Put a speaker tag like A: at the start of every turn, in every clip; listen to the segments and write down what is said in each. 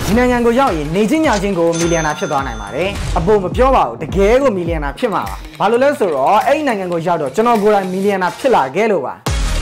A: ဒီနိုင်ငံကိုရောက်ရင်နေချင်းညာချင်းကိုမီလီယံနာဖြစ်သွားနိုင်ပါတယ်အပေါ်မပြောပါဘူးတကယ်ကိုမီလီယံနာဖြစ်မှာပါဘာလို့လဲဆိုတော့အဲ့ဒီနိုင်ငံကိုရောက်တော့ကျွန်တော်ကိုယ်တိုင်မီလီယံနာဖြစ်လာခဲ့လို့ပါ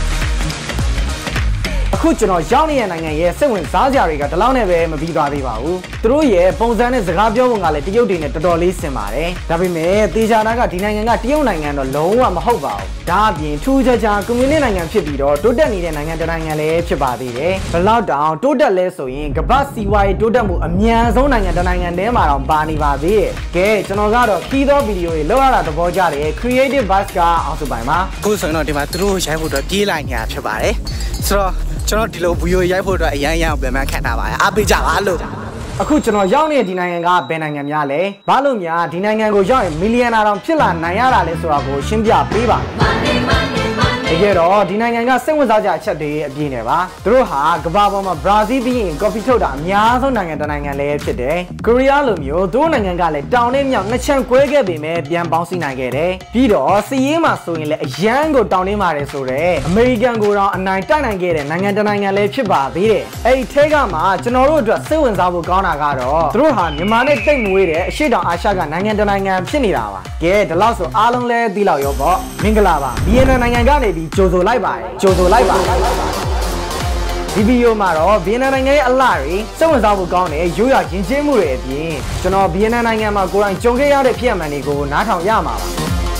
A: အခုကျွန်တော်ရောက်နေတဲ့နိုင်ငံရဲ့စိတ်ဝင်စားစရာတွေကဒီလောက်နဲ့ပဲမပြီးသွားသေးပါဘူးသူတို့ရဲ့ပုံစံနဲ့စကားပြောပုံကလည်းတရုတ်တွေနဲ့တော်တော်လေးဆင်ပါတယ်ဒါပေမဲ့တေချာနာကဒီနိုင်ငံကတရုတ်နိုင်ငံတော့လုံးဝမဟုတ်ပါဘူးဒါအပြင်ထူးခြားခြားကွန်မြူနစ်နိုင်ငံဖြစ်ပြီးတော့တိုးတက်နေတဲ့နိုင်ငံတစ်နိုင်ငံလည်းဖြစ်ပါသေးတယ်ဘလောက်တောင်တိုးတက်လဲဆိုရင်ကမ္ဘာစီးပွားရေးတိုးတက်မှုအများဆုံးနိုင်ငံတစ်နိုင်ငံထဲမှာတော့ပါနေပါသေးတယ်ကဲကျွန်တော်ကတော့ခီးသောဗီဒီယိုတွေလောက်ရတာသဘောကျတယ် Creative Bus ကအောင်စုပိုင်ပါ
B: အခုဆိုရင်တော့ဒီမှာသူတို့ရိုက်ဖို့အတွက်ပြေးလိုက်နေတာဖြစ်ပါတယ်ဆိုတော့ကျွန်တော်ဒီလိုဗီဒီယိုရိုက်ဖို့အတွက်အရန်ပြန်ခံထားပါတယ်အားပေးကြပါလို့
A: အခုကျွန်တော်ရောက်နေတဲ့ဒီနိုင်ငံကဘယ်နိုင်ငံများလဲဘာလို့များဒီနိုင်ငံကိုရောက်ရင်မီလီယံနာတောင်ဖြစ်လာနိုင်ရတာလဲဆိုတာကိုရှင်းပြပေးပါတကယ်တော့ဒီနိုင်ငံကစိတ်ဝင်စားကြအချက်တွေအပြည့်နဲ့ပါသူတို့ဟာကမ္ဘာပေါ်မှာဘရာဇီးပြီးရင်ကော်ဖီထုတ်တာအများဆုံးနိုင်ငံတစ်နိုင်ငံလည်းဖြစ်တယ်ကိုရီးယားလိုမျိုးသူတို့နိုင်ငံကလည်းတောင်နဲ့မြောက်နှစ်ချမ်းကွဲခဲ့ပေမဲ့ပြန်ပေါင်းစည်းနိုင်ခဲ့တယ်ပြီးတော့စီးရေးမှာဆိုရင်လည်းအရန်ကိုတောင်နဲ့ပါတယ်ဆိုတော့အမေရိကန်ကိုတော့အနိုင်တိုက်နိုင်ခဲ့တဲ့နိုင်ငံတစ်နိုင်ငံလည်းဖြစ်ပါသေးတယ်အဲ့ဒီထဲကမှကျွန်တော်တို့အတွက်စိတ်ဝင်စားဖို့ကောင်းတာကတော့သူတို့ဟာမြန်မာနဲ့တိတ်မဝေးတဲ့အရှေ့တောင်အာရှကနိုင်ငံတစ်နိုင်ငံဖြစ်နေတာပါကဲဒီလောက်ဆိုအားလုံးလည်းသိလောက်ရောပေါ့မင်္ဂလာပါဗီယက်နမ်နိုင်ငံကနေပြီးကြိုဆိုလိုက်ပါတယ်ကြိုဆိုလိုက်ပါဒီဗီဒီယိုမှာတော့ဗီယက်နမ်နိုင်ငံရဲ့အလှတွေစိတ်ဝင်စားဖို့ကောင်းတဲ့ရိုးရာယဉ်ကျေးမှုတွေအပြင်ကျွန်တော်ဗီယက်နမ်နိုင်ငံမှာကိုယ်တိုင်ကြုံခဲ့ရတဲ့ဖြစ်အမှန်တွေကိုနားထောင်ရမှာပါ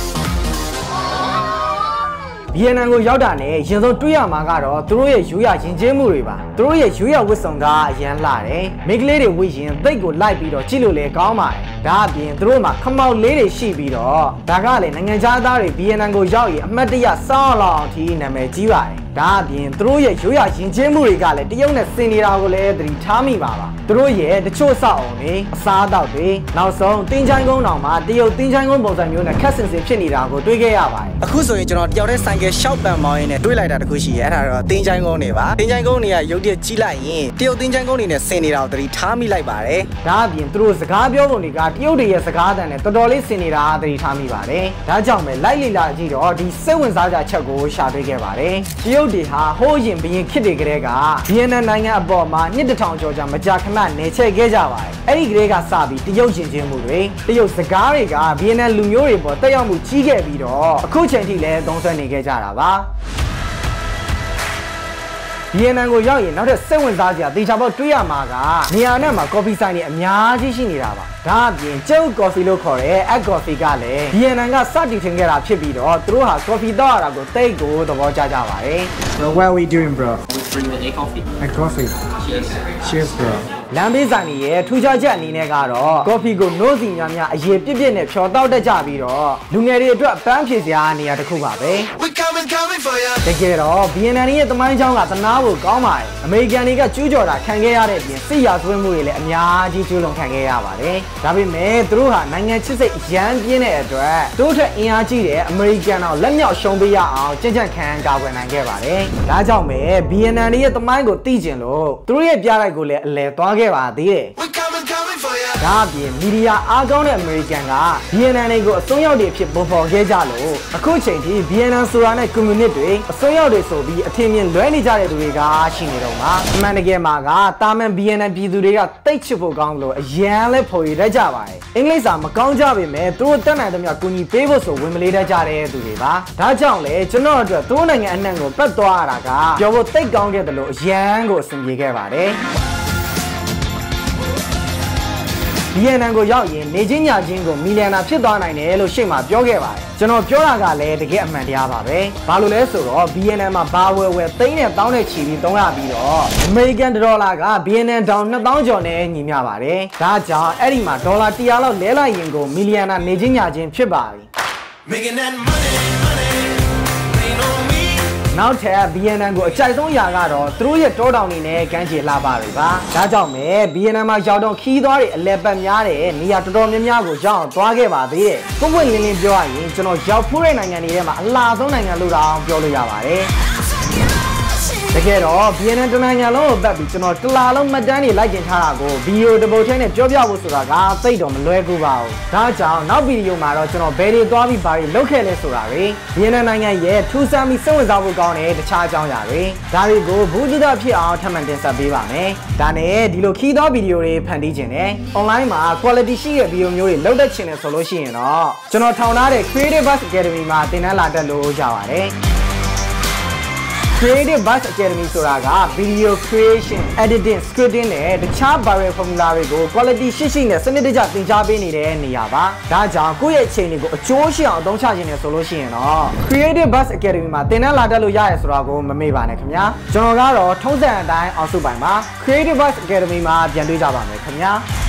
A: ဗီယက်နမ်ကိုရောက်တာနဲ့ရင်ဆုံးတွေ့ရမှာကတော့သူတို့ရဲ့ရိုးရာယဉ်ကျေးမှုတွေပါသူတို့ရဲ့ရိုးရာဝတ်စုံကအရန်လှတယ်မိန်းကလေးတွေဝတ်ရင်သိတ်ကိုလိုက်ပြီးတော့ကြည့်လို့လည်းကောင်းပါတယ်ဒါအပြင်သူတို့မှာခမောက်လေးတွေရှိပြီးတော့ဒါကလည်းနိုင်ငံခြားသားတွေဗီယက်နမ်ကိုရောက်ရင်အမှတ်တရစောင်းလောက်အောင်ထိနာမည်ကြီးပါတယ်ဒါအပြင်သူတို့ရဲ့ရိုးရာယဉ်ကျေးမှုတွေကလည်းတရုတ်နဲ့ဆင်နေတာကိုလည်းသတိထားမိပါသူတို့ရဲ့တချို့စောက်အောင်တွေအစားအသောက်တွေနောက်ဆုံးတင်းချိုင်းကုန်းတောင်မှာတရုတ်တင်းချိုင်းကုန်းပုံစံမျိုးနဲ့ခက်ဆင်ဆင်ဖြစ်နေတာကိုတွေ့ခဲ့ရပါတယ်
B: အခုဆိုရင်ကျွန်တော်တယောက်တည်းဆိုင်ကရှောက်ပန်မောင်းရင်းနဲ့တွေ့လိုက်တာတခုရှိရဲအဲ့ဒါတော့တင်းချိုင်းကုန်းတွေပါတင်းချိုင်းကုန်းတွေကရုပ်တရက်ကြီးလိုက်ရင်တရုတ်တင်းချိုင်းကုန်းတွေနဲ့ဆင်နေတာကိုသတိထားမိလိုက်ပါတယ်
A: ဒါအပြင်သူတို့စကားပြောပုံတွေကတရုတ်တွေရဲ့စကားအတန်နဲ့တော်တော်လေးဆင်နေတာသတိထားမိပါတယ်ဒါကြောင့်ပဲလိုက်လေလာကြည့်တော့ဒီစိတ်ဝင်စားကြချက်ကိုရှာတွေ့ခဲ့ပါတယ်တရုတ်တွေဟာဟိုးရင်ဘရင်ခေတ်တွေကလေးကဗီယက်နမ်နိုင်ငံအပေါ်မှာနှစ်တစ်ထောင်ကျော်ကြာမကြာခဏနေချဲ့ခဲ့ကြပါတယ်အဲ့ဒီကလေးကစပြီးတရုတ်ရှင်ချင်းမှုတွေတရုတ်စကားတွေကဗီယက်နမ်လူမျိုးတွေပေါ်တက်ရောက်မှုကြီးခဲ့ပြီးတော့အခုချိန်ထိလည်းသုံးဆွဲနေခဲ့ကြတာပါဗီယက်နမ်ကိုရောက်ရင်နောက်ထပ်စိတ်ဝင်စားစရာတေချာပေါက်တွေ့ရမှာကနေရာနဲ့မှာကော်ဖီဆိုင်တွေအများကြီးရှိနေတာပါဒါအပြင်ကျုပ်ကော်ဖီလို့ခေါ်တဲ့ egg coffee ကလည်းဗီယက်နမ်ကစတင်ထင်ခဲ့တာဖြစ်ပြီးတော့သူတို့ဟာကော်ဖီတောက်ရတာကိုတိတ်ကိုသဘောကျကြပါတယ်
C: What are we doing bro?
D: We bring the egg coffee.
C: Egg coffee.
D: Cheers.
C: Cheers bro.
A: လမ်းဘေးဆိုင်ရဲ့ထူးခြားချက်အနေနဲ့ကတော့ကော်ဖီကိုနိုးစီများများအရေးပြည့်နဲ့ဖြော်တောက်တတ်ကြပြီးတော့လူငယ်တွေအတွက်ပန်းဖြေစရာနေရာတစ်ခုပါပဲတကယ်တော့ဗီယက်နမ်ရဲ့သမိုင်းကြောင်းကသနာဖို့ကောင်းပါတယ်အမေရိကန်တွေကကျူးကျော်တာခံခဲ့ရတဲ့ပြင်စစ်ရာဇဝတ်မှုတွေလည်းအများကြီးကျူးလွန်ခံခဲ့ရပါတယ်ဒါပေမဲ့သူတို့ဟာနိုင်ငံချစ်စိတ်အရန်ပြင်းတဲ့အတွက်တို့ထက်အင်အားကြီးတဲ့အမေရိကန်တော့လက်မြောက်ရှုံးပေးရအောင်ကြံ့ကြံ့ခံကာကွယ်နိုင်ခဲ့ပါတယ်ဒါကြောင့်ပဲဗီယက်နမ်ရဲ့သမိုင်းကိုသိကျင်လို့သူတို့ရဲ့ပြတိုက်ကိုလည်းအလဲသွားခဲ့ပါသေးတယ်ဒါအပြင်မီဒီယာအားကောင်းတဲ့အမေရိကန်ကဗီယက်နမ်တွေကိုအစွန်းရောက်တွေဖြစ်ပေါ်ပေါ်ခဲ့ကြလို့အခုချိန်ထိဗီယက်နမ်ဆိုတာနဲ့ကွန်မြူနစ်တွေအစွန်းရောက်တွေဆိုပြီးအထင်မြင်လွဲနေကြတဲ့သူတွေကရှိနေတော့မှာအမှန်တကယ်မှာကတာမန်ဗီယက်နမ်ပြည်သူတွေကတိတ်ချစ်ဖို့ကောင်းလို့အရန်လဲဖော်ရတတ်ကြပါတယ်အင်္ဂလိပ်စာမကောင်းကြပေမဲ့သူတို့တက်နိုင်သမျှကူညီပေးဖို့ဆိုဝင်မလေးတတ်ကြတဲ့သူတွေပါဒါကြောင့်လေကျွန်တော်အတွက်သူတို့နိုင်ငံအနှံ့ကိုပတ်သွားရတာကပြောဖို့တိတ်ကောင်းခဲ့တယ်လို့အရန်ကိုအဆင်ပြေခဲ့ပါတယ်ဗီယက်နမ်ကိုရောက်ရင်နေချင်းညာချင်းကိုမီလီယံနာဖြစ်သွားနိုင်တယ်လို့ရှေ့မှာပြောခဲ့ပါတယ်ကျွန်တော်ပြောတာကလည်းတကယ်အမှန်တရားပါပဲဘာလို့လဲဆိုတော့ဗီယက်နမ်မှာဘာဝယ်သိန်းနဲ့တောင်းနဲ့ချီပြီး300ပြီးတော့အမေရိကန်ဒေါ်လာကဗီယက်နမ်ဒေါ်2000ကျော်နဲ့ညီမျှပါတယ်ဒါကြောင့်အဲ့ဒီမှာဒေါ်လာ100လောက်လဲလိုက်ရင်ကိုမီလီယံနာနေချင်းညာချင်းဖြစ်ပါပြီနောက်ထပ်ဗီယက်နမ်ကိုအကြိုက်ဆုံးရာကတော့သူတို့ရဲ့တောတောင်တွေနဲ့ကမ်းခြေလှပတွေပါဒါကြောင့်ပဲဗီယက်နမ်မှာရောက်တော့ခီးသွားတွေအလဲပတ်များတဲ့နေရာတော်တော်များများကိုရောက်အောင်သွားခဲ့ပါသေးတယ်ကိုပွင့်လင်းလင်းပြောရရင်ကျွန်တော်ရောက်ဖူးတဲ့နိုင်ငံတွေထဲမှာအလားဆုံးနိုင်ငံလို့တောင်ပြောလို့ရပါတယ်တကယ်တော့ BNN တနိုင်ငံလုံးကိုပတ်ပြီးကျွန်တော်တလားလုံးမှတ်တမ်းတွေလိုက်တင်ထားတာကိုဗီဒီယိုတစ်ပုဒ်ထဲနဲ့ပြောပြဖို့ဆိုတာကသိတော့မလွယ်ကူပါဘူးဒါကြောင့်နောက်ဗီဒီယိုမှာတော့ကျွန်တော်ဘယ်တွေသွားပြီးဘာတွေလုပ်ခဲ့လဲဆိုတာတွေ BNN နိုင်ငံရဲ့ထူးဆန်းပြီးစိတ်ဝင်စားဖို့ကောင်းတဲ့တခြားအကြောင်းအရာတွေဒါတွေကိုဘူးတိတဖြစ်အောင်ထပ်မံတင်ဆက်ပေးပါမယ်ဒါနဲ့ဒီလိုခီးသောဗီဒီယိုတွေဖန်တီးခြင်းနဲ့ online မှာ quality ရှိတဲ့ဗီဒီယိုမျိုးတွေလုပ်တတ်ခြင်းနဲ့ဆိုလို့ရှိရင်တော့ကျွန်တော်ထောင်ထားတဲ့ Creative Buzz Academy မှာသင်တန်းလာတက်လို့ရပါတယ် Creative Buzz Academy ဆိုတာက video creation, editing, scripting နဲ့တခြား viral formula တွေကို quality ရှိနဲ့စနစ်တကျသင်ကြားပေးနေတဲ့နေရာပါဒါကြောင့်ကိုယ့်ရဲ့အချိန်တွေကိုအကျိုးရှိအောင်အသုံးချခြင်းနဲ့ဆိုလို့ရှိရင်တော့ Creative Buzz Academy မှာသင်တန်းလာတက်လို့ရရဲဆိုတာကိုမမေ့ပါနဲ့ခင်ဗျာကျွန်တော်ကတော့ထုံးစံအတိုင်းအောင်စုပိုင်ပါ Creative Buzz Academy မှာပြန်တွေ့ကြပါမယ်ခင်ဗျာ